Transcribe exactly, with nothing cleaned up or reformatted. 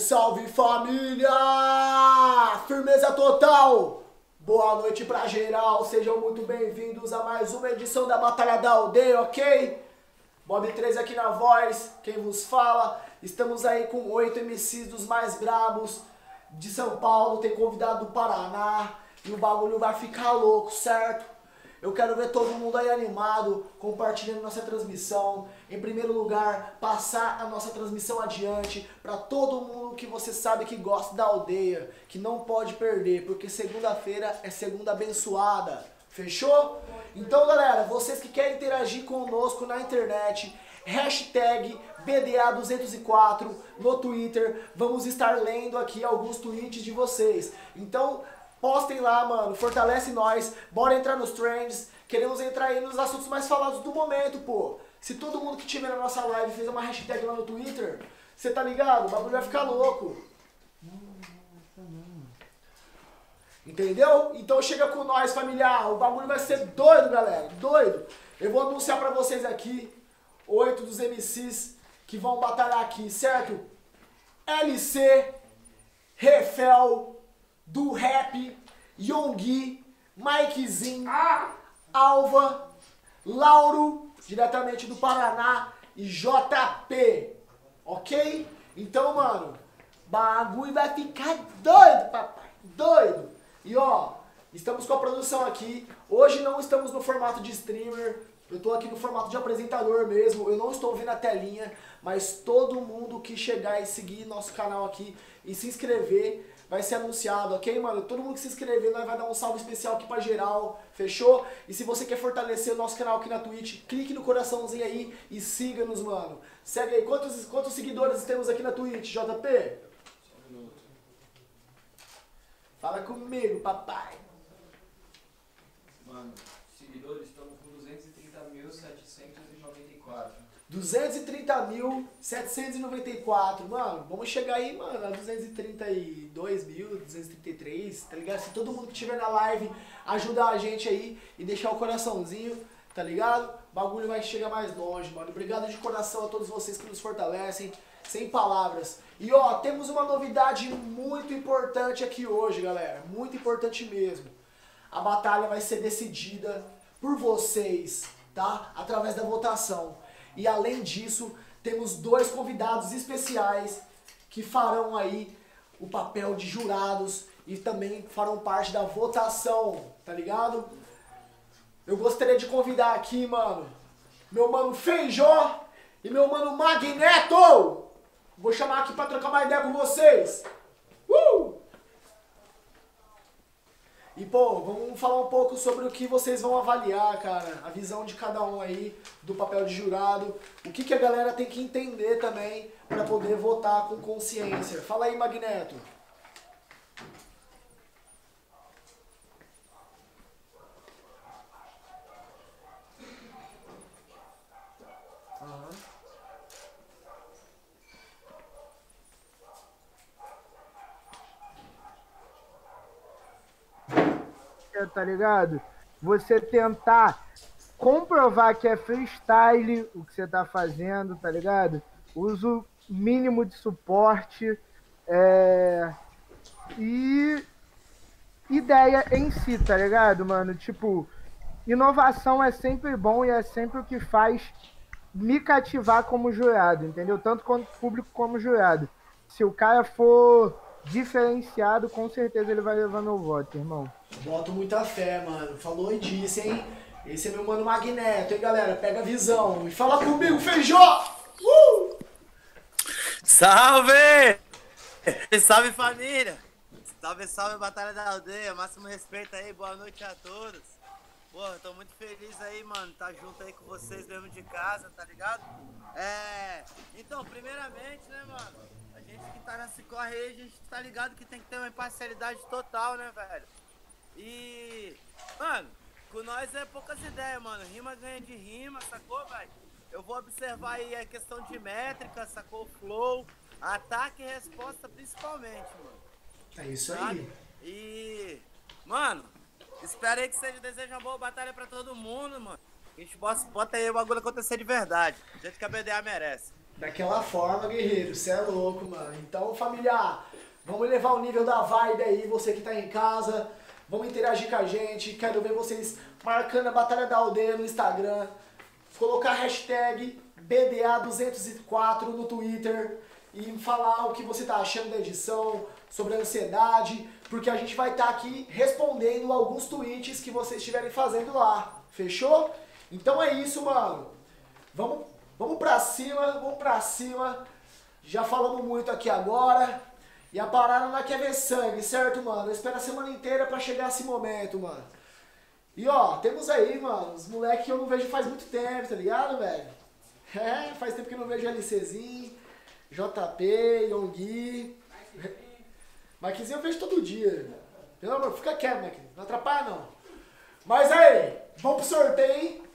salve família! Firmeza total! Boa noite pra geral, sejam muito bem-vindos a mais uma edição da Batalha da Aldeia, ok? Bob três aqui na voz, quem vos fala. Estamos aí com oito M Cs dos mais brabos de São Paulo, tem convidado do Paraná e o bagulho vai ficar louco, certo? Eu quero ver todo mundo aí animado, compartilhando nossa transmissão. Em primeiro lugar, passar a nossa transmissão adiante para todo mundo que você sabe que gosta da aldeia, que não pode perder, porque segunda-feira é segunda abençoada. Fechou? Então, galera, vocês que querem interagir conosco na internet, hashtag B D A duzentos e quatro no Twitter, vamos estar lendo aqui alguns tweets de vocês. Então, postem lá, mano, fortalece nós, bora entrar nos trends, queremos entrar aí nos assuntos mais falados do momento, pô. Se todo mundo que tiver na nossa live fez uma hashtag lá no Twitter, você tá ligado? O bagulho vai ficar louco. Entendeu? Então chega com nós, familiar, o bagulho vai ser doido, galera, doido. Eu vou anunciar pra vocês aqui, oito dos M Cs que vão batalhar aqui, certo? L C, Refel, do Rap, Yongui, Mikezinho, Alva, Lauro, diretamente do Paraná, e J P, ok? Então, mano, bagulho vai ficar doido, papai, doido. E ó, estamos com a produção aqui, hoje não estamos no formato de streamer, eu tô aqui no formato de apresentador mesmo, eu não estou vendo a telinha, mas todo mundo que chegar e seguir nosso canal aqui e se inscrever, vai ser anunciado, ok, mano? Todo mundo que se inscrever, nós vai dar um salve especial aqui pra geral, fechou? E se você quer fortalecer o nosso canal aqui na Twitch, clique no coraçãozinho aí e siga-nos, mano. Segue aí. Quantos, quantos seguidores temos aqui na Twitch, J P? Só um minuto. Fala comigo, papai. Mano, seguidores estamos com duzentos e trinta mil setecentos e noventa e quatro. duzentos e trinta mil setecentos e noventa e quatro, mano, vamos chegar aí, mano, a duzentos e trinta e dois mil, duzentos e trinta e três, tá ligado? Se todo mundo que estiver na live ajudar a gente aí e deixar o coraçãozinho, tá ligado? O bagulho vai chegar mais longe, mano. Obrigado de coração a todos vocês que nos fortalecem, sem palavras. E ó, temos uma novidade muito importante aqui hoje, galera, muito importante mesmo. A batalha vai ser decidida por vocês, tá? Através da votação. E além disso, temos dois convidados especiais que farão aí o papel de jurados e também farão parte da votação, tá ligado? Eu gostaria de convidar aqui, mano, meu mano Feijó e meu mano Magneto! Vou chamar aqui pra trocar uma ideia com vocês. Uh! E, pô, vamos falar um pouco sobre o que vocês vão avaliar, cara. A visão de cada um aí, do papel de jurado. O que, que a galera tem que entender também pra poder votar com consciência. Fala aí, Magneto. Aham. Tá ligado? Você tentar comprovar que é freestyle o que você tá fazendo, tá ligado? Uso mínimo de suporte é... e ideia em si, tá ligado, mano? Tipo, inovação é sempre bom e é sempre o que faz me cativar como jurado, entendeu? Tanto quanto público como jurado. Se o cara for diferenciado, com certeza ele vai levar meu voto, irmão. Boto muita fé, mano. Falou e disse, hein? Esse é meu mano Magneto, hein, galera? Pega a visão. E fala comigo, Feijó! Uh! Salve! Salve, família! Salve, salve, Batalha da Aldeia. Máximo respeito aí, boa noite a todos. Pô, tô muito feliz aí, mano, tá junto aí com vocês mesmo de casa, tá ligado? É... Então, primeiramente, né, mano? A gente que tá nesse corre aí, a gente tá ligado que tem que ter uma imparcialidade total, né, velho? E, mano, com nós é poucas ideias, mano. Rima ganha de rima, sacou, velho? Eu vou observar aí a questão de métrica, sacou? Flow, ataque e resposta principalmente, mano. É isso Sabe? aí. E, mano, espero aí que seja desejo uma boa batalha pra todo mundo, mano. A gente bota, bota aí o bagulho acontecer de verdade, do jeito que a B D A merece. Daquela forma, guerreiro, você é louco, mano. Então, família, vamos elevar o nível da vibe aí, você que tá em casa. Vamos interagir com a gente. Quero ver vocês marcando a Batalha da Aldeia no Instagram. Colocar a hashtag B D A duzentos e quatro no Twitter. E falar o que você tá achando da edição, sobre a ansiedade. Porque a gente vai estar tá aqui respondendo alguns tweets que vocês estiverem fazendo lá. Fechou? Então é isso, mano. Vamos, vamos pra cima, vamos pra cima. Já falamos muito aqui agora. E a parada não quer ver sangue, certo, mano? Eu espero a semana inteira pra chegar esse momento, mano. E ó, temos aí, mano, os moleques que eu não vejo faz muito tempo, tá ligado, velho? É, faz tempo que eu não vejo LCzinho, J P, Yongui. Mikezinho eu vejo todo dia. Pelo amor, fica quieto, Mike. Não atrapalha, não. Mas aí, vamos pro sorteio, hein?